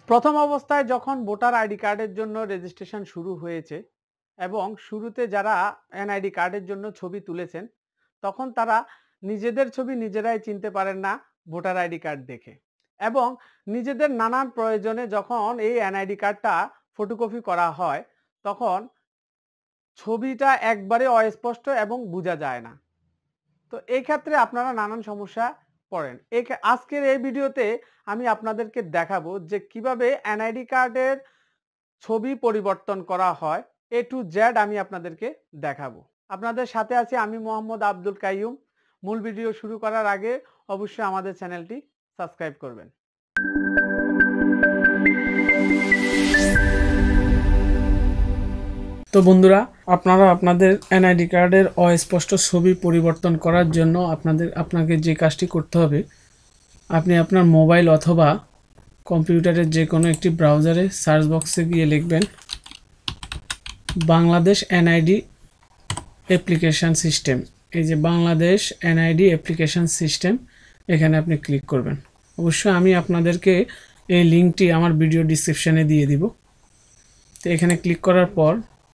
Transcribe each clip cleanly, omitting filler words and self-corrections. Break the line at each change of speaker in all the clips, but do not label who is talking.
প্রথম অবস্থায় যখন ভোটার আইডি কার্ডের জন্য রেজিস্ট্রেশন শুরু হয়েছে এবং শুরুতে যারা এনআইডি কার্ডের জন্য ছবি তুলেছেন, তখন তারা নিজেদের ছবি নিজেরাই চিনতে পারেন না ভোটার আইডি কার্ড দেখে। এবং নিজেদের নানান প্রয়োজনে যখন এই এনআইডি কার্ডটা ফটোকপি করা হয়, তখন ছবিটা একবারে অস্পষ্ট এবং বোঝা যায় না। তো এই ক্ষেত্রে আপনারা নানান সমস্যা পড়েন। আজকের এই ভিডিওতে আমি আপনাদেরকে দেখাবো যে কিভাবে এনআইডি কার্ডের ছবি পরিবর্তন করা হয়। A to Z আমি আপনাদেরকে দেখাবো। আপনাদের সাথে আছি আমি মোহাম্মদ আব্দুল কাইয়ুম। মূল ভিডিও শুরু করার আগে অবশ্যই আমাদের চ্যানেলটি সাবস্ক্রাইব করবেন। তো বন্ধুরা, আপনারা আপনাদের এনআইডি কার্ডের অস্পষ্ট ছবি পরিবর্তন করার জন্য আপনাকে যে কাজটি করতে হবে, আপনি আপনার মোবাইল অথবা কম্পিউটারের যে কোনো একটি ব্রাউজারে সার্চ বক্সে গিয়ে লিখবেন বাংলাদেশ এনআইডি অ্যাপ্লিকেশান সিস্টেম। এই যে বাংলাদেশ এনআইডি অ্যাপ্লিকেশান সিস্টেম, এখানে আপনি ক্লিক করবেন। অবশ্যই আমি আপনাদেরকে এই লিঙ্কটি আমার ভিডিও ডিসক্রিপশানে দিয়ে দিব। তো এখানে ক্লিক করার পর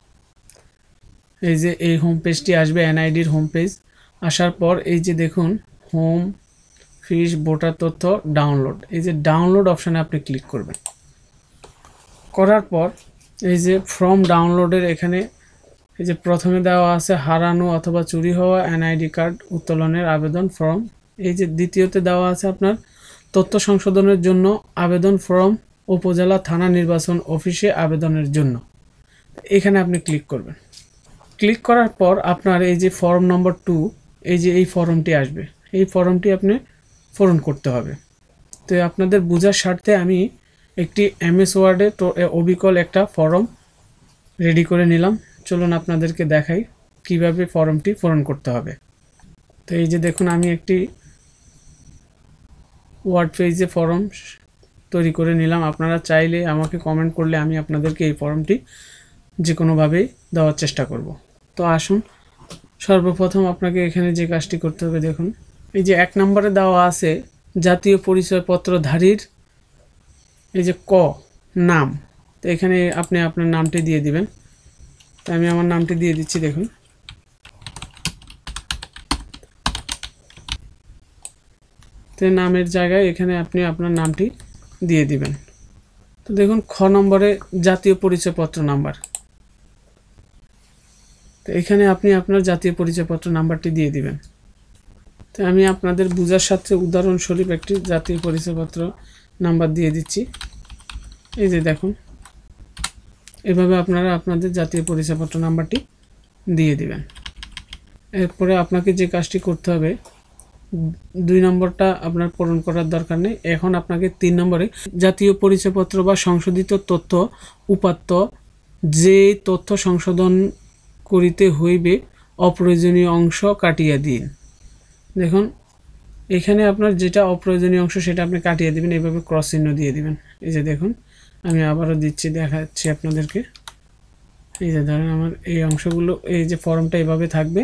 এই যে এই হোম পেজটি আসবে, এনআইডির হোম পেজ। আসার পর এই যে দেখুন হোম ফিস ভোটার তথ্য ডাউনলোড, এই যে ডাউনলোড অপশানে আপনি ক্লিক করবেন। করার পর এই যে ফর্ম ডাউনলোডের এখানে এই যে প্রথমে দেওয়া আছে হারানো অথবা চুরি হওয়া এনআইডি কার্ড উত্তোলনের আবেদন ফর্ম। এই যে দ্বিতীয়তে দেওয়া আছে আপনার তথ্য সংশোধনের জন্য আবেদন ফর্ম উপজেলা থানা নির্বাচন অফিসে আবেদনের জন্য। এখানে আপনি ক্লিক করবেন। ক্লিক করার পর আপনার এই যে ফর্ম নম্বর 2, এই যে এই ফর্মটি আসবে, এই ফর্মটি আপনি পূরণ করতে হবে। তো আপনাদের বোঝার স্বার্থে আমি একটি MS ওয়ার্ডে তো অবিকল একটা ফর্ম রেডি করে নিলাম। চলুন আপনাদেরকে দেখাই কিভাবে ফর্মটি পূরণ করতে হবে। তো এই যে দেখুন আমি একটি ওয়ার্ড পেজে ফর্ম তৈরি করে নিলাম। আপনারা চাইলে আমাকে কমেন্ট করলে আমি আপনাদেরকে এই ফর্মটি যে কোনোভাবেই দেওয়ার চেষ্টা করব। তো আসুন, সর্বপ্রথম আপনাকে এখানে যে কাজটি করতে হবে, দেখুন এই যে 1 নম্বরে দেওয়া আছে জাতীয় পরিচয়পত্রধারীর এই যে নাম। তো এখানে আপনি আপনার নামটি দিয়ে দিবেন। তো আমি আমার নামটি দিয়ে দিচ্ছি। দেখুন তো নামের জায়গায় এখানে আপনি আপনার নামটি দিয়ে দিবেন। তো দেখুন খ নম্বরে জাতীয় পরিচয়পত্র নাম্বার। তো এখানে আপনি আপনার জাতীয় পরিচয়পত্র নাম্বারটি দিয়ে দিবেন। তো আমি আপনাদের বোঝার সাথে উদাহরণস্বরূপ একটি জাতীয় পরিচয়পত্র নাম্বার দিয়ে দিচ্ছি। এই যে দেখুন, এভাবে আপনারা আপনাদের জাতীয় পরিচয়পত্র নাম্বারটি দিয়ে দিবেন। এরপরে আপনাকে যে কাজটি করতে হবে, 2 নম্বরটা আপনার পূরণ করার দরকার নেই। এখন আপনাকে 3 নম্বরে জাতীয় পরিচয়পত্র বা সংশোধিত তথ্য উপাত্ত যে তথ্য সংশোধন করিতে হইবে অপ্রয়োজনীয় অংশ কাটিয়ে দিন। দেখুন এখানে আপনার যেটা অপ্রয়োজনীয় অংশ সেটা আপনি কাটিয়ে দিবেন, এইভাবে ক্রস চিহ্ন দিয়ে দিবেন। এই যে দেখুন আমি আবারও দিচ্ছি, দেখাচ্ছি আপনাদেরকে। এই যে ধরেন আমার এই অংশগুলো, এই যে ফর্মটা এভাবে থাকবে,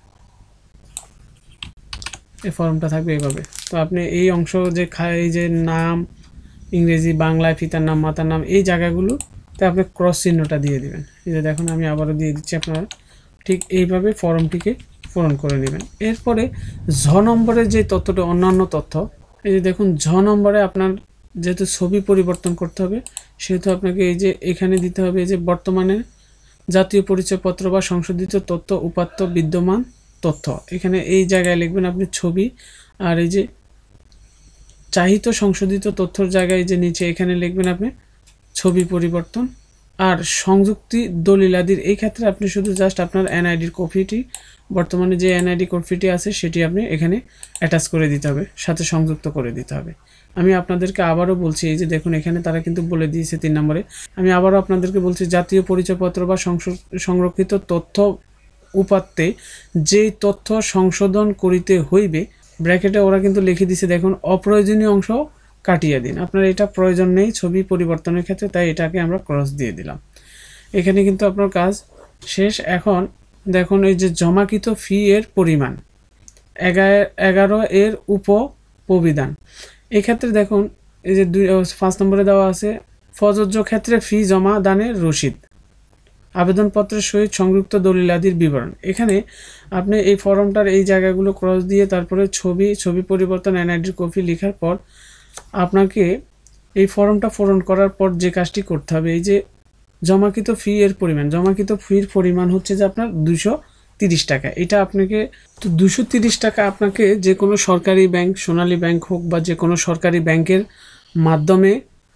এই ফর্মটা থাকবে এভাবে। তো আপনি এই অংশ যে এই যে নাম ইংরেজি বাংলায় পিতার নাম মাতার নাম এই জায়গাগুলোতে আপনি ক্রস চিহ্নটা দিয়ে দিবেন। এই যে দেখুন আমি আবারও দিয়ে দিচ্ছি। আপনারা ঠিক এইভাবে ফর্মটিকে পূরণ করে নেবেন। এরপরে ঝ নম্বরের যে তথ্যটা অন্যান্য তথ্য, এই যে দেখুন ঝ নম্বরে আপনার যেহেতু ছবি পরিবর্তন করতে হবে সেহেতু আপনাকে এই যে এখানে দিতে হবে এই যে বর্তমানে জাতীয় পরিচয়পত্র বা সংশোধিত তথ্য উপাত্ত বিদ্যমান তথ্য। এখানে এই জায়গায় লিখবেন আপনি ছবি, আর এই যে চাহিত সংশোধিত তথ্যর জায়গায় যে নিচে এখানে লিখবেন আপনি ছবি পরিবর্তন। আর সংযুক্তি দলিলাদির এই ক্ষেত্রে আপনি শুধু জাস্ট আপনার এনআইডির কপিটি, বর্তমানে যে এনআইডি কপিটি আছে সেটি আপনি এখানে অ্যাটাচ করে দিতে হবে, সাথে সংযুক্ত করে দিতে হবে। আমি আপনাদেরকে আবারও বলছি, এই যে দেখুন এখানে তারা কিন্তু বলে দিয়েছে 3 নম্বরে। আমি আবারও আপনাদেরকে বলছি জাতীয় পরিচয়পত্র বা সংরক্ষিত তথ্য উপাত্তে যেই তথ্য সংশোধন করিতে হইবে, ব্র্যাকেটে ওরা কিন্তু লিখে দিয়েছে দেখুন অপ্রয়োজনীয় অংশ কাটিয়ে দিন। আপনার এটা প্রয়োজন নেই ছবি পরিবর্তনের ক্ষেত্রে, তাই এটাকে আমরা ক্রস দিয়ে দিলাম। এখানে কিন্তু আপনার কাজ শেষ। এখন দেখুন এই যে জমাকৃত ফি এর পরিমাণ 11 এর উপবিধান। এক্ষেত্রে দেখুন এই যে 5 নম্বরে দেওয়া আছে প্রযোজ্য ক্ষেত্রে ফি জমা দানের রসিদ, আবেদনপত্রের সহিত সংযুক্ত দলিলাদির বিবরণ। এখানে আপনি এই ফর্মটার এই জায়গাগুলো ক্রস দিয়ে তারপরে ছবি পরিবর্তন এনআইডির কপি লেখার পর আপনাকে এই ফর্মটা পূরণ করার পর যে কাজটি করতে হবে, এই যে জমাকৃত ফির পরিমাণ হচ্ছে যে আপনার 230 টাকা। এটা আপনাকে 230 টাকা আপনাকে যে কোনো সরকারি ব্যাংক, সোনালী ব্যাংক হোক বা যে কোনো সরকারি ব্যাংকের মাধ্যমে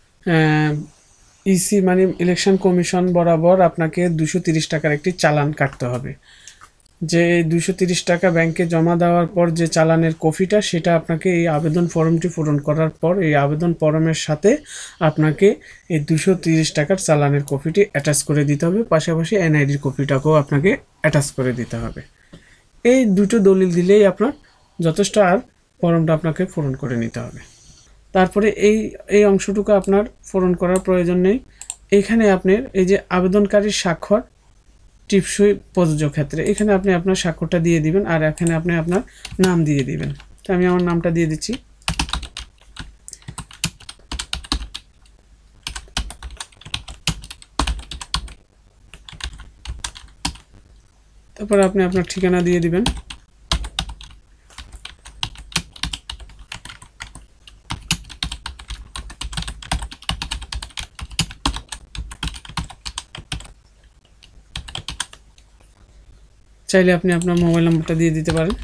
ইসি মানে ইলেকশন কমিশন বরাবর আপনাকে 230 টাকার একটি চালান কাটতে হবে। যে 230 টাকা ব্যাংকে জমা দেওয়ার পর যে চালানের কপিটা, সেটা আপনাকে এই আবেদন ফর্মটি পূরণ করার পর এই আবেদন ফর্মের সাথে আপনাকে এই 230 টাকার চালানের কপিটি অ্যাটাচ করে দিতে হবে। পাশাপাশি এনআইডির কপিটাকেও আপনাকে অ্যাটাচ করে দিতে হবে। এই দুটো দলিল দিলেই আপনার যথেষ্ট, আর ফর্মটা আপনাকে পূরণ করে নিতে হবে। তারপরে এই অংশটুকু আপনার পূরণ করার প্রয়োজন নেই। এখানে আপনার এই যে আবেদনকারীর স্বাক্ষর টিপসই প্রযোজ্য ক্ষেত্রে, এখানে আপনি আপনার স্বাক্ষরটা দিয়ে দিবেন, আর এখানে আপনি আপনার নাম দিয়ে দিবেন। তো আমি আমার নামটা দিয়ে দিচ্ছি। তারপরে আপনি আপনার ঠিকানা দিয়ে দিবেন। চাইলে আপনি আপনার মোবাইল নাম্বারটা দিয়ে দিতে পারেন।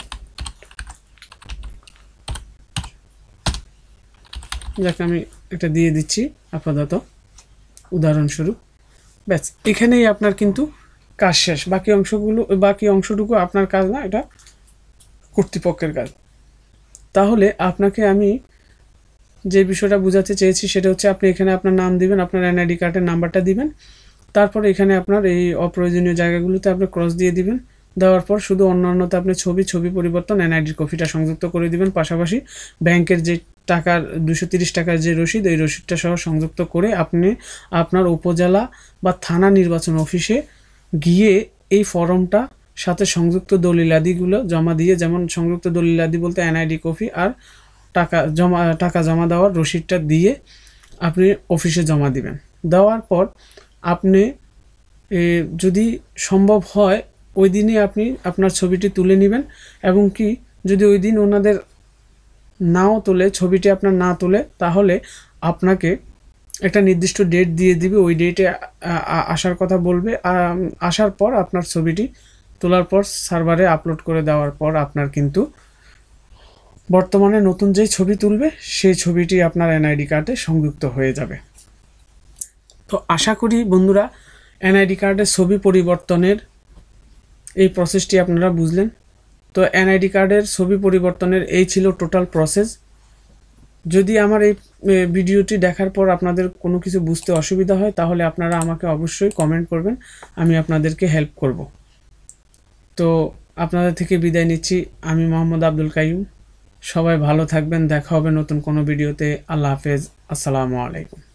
যাকে আমি এটা দিয়ে দিচ্ছি আপাতত উদাহরণস্বরূপ। ব্যাস, এখানেই আপনার কিন্তু কাজ শেষ। বাকি অংশটুকু আপনার কাজ না, এটা কর্তৃপক্ষের কাজ। তাহলে আপনাকে আমি যে বিষয়টা বোঝাতে চেয়েছি সেটা হচ্ছে, আপনি এখানে আপনার নাম দিবেন, আপনার এনআইডি কার্ডের নাম্বারটা দিবেন, তারপরে এখানে আপনার এই অপ্রয়োজনীয় জায়গাগুলোতে আপনি ক্রস দিয়ে দিবেন। দেওয়ার পর শুধু অন্যান্যতে আপনি ছবি পরিবর্তন এনআইডির কপিটা সংযুক্ত করে দিবেন। পাশাপাশি ব্যাংকের যে টাকার 230 টাকার যে রসিদ, এই রসিদটা সহ সংযুক্ত করে আপনি আপনার উপজেলা বা থানা নির্বাচন অফিসে গিয়ে এই ফর্মটা সাথে সংযুক্ত দলিলাদিগুলো জমা দিয়ে, যেমন সংযুক্ত দলিলাদি বলতে এনআইডি কপি আর টাকা জমা দেওয়ার রসিদটা দিয়ে আপনি অফিসে জমা দিবেন। দেওয়ার পর আপনি যদি সম্ভব হয় ওই দিনই আপনি আপনার ছবিটি তুলে নেবেন, এবং কি যদি ওই দিন ওনাদের নাও তোলে, ছবিটি আপনার না তোলে, তাহলে আপনাকে একটা নির্দিষ্ট ডেট দিয়ে দিবে। ওই ডেটে আসার কথা বলবে। আসার পর আপনার ছবিটি তোলার পর সার্ভারে আপলোড করে দেওয়ার পর আপনার কিন্তু বর্তমানে নতুন যেই ছবি তুলবে সেই ছবিটি আপনার এনআইডি কার্ডে সংযুক্ত হয়ে যাবে। তো আশা করি বন্ধুরা এনআইডি কার্ডের ছবি পরিবর্তনের এই প্রসেসটি আপনারা বুঝলেন। তো এনআইডি কার্ডের ছবি পরিবর্তনের এই ছিল টোটাল প্রসেস। যদি আমার এই ভিডিওটি দেখার পর আপনাদের কোনো কিছু বুঝতে অসুবিধা হয়, তাহলে আপনারা আমাকে অবশ্যই কমেন্ট করবেন, আমি আপনাদেরকে হেল্প করব। তো আপনাদের থেকে বিদায় নিচ্ছি, আমি মোহাম্মদ আব্দুল কাইয়ুম। সবাই ভালো থাকবেন, দেখা হবে নতুন কোনো ভিডিওতে। আল্লাহ হাফেজ, আসসালামু আলাইকুম।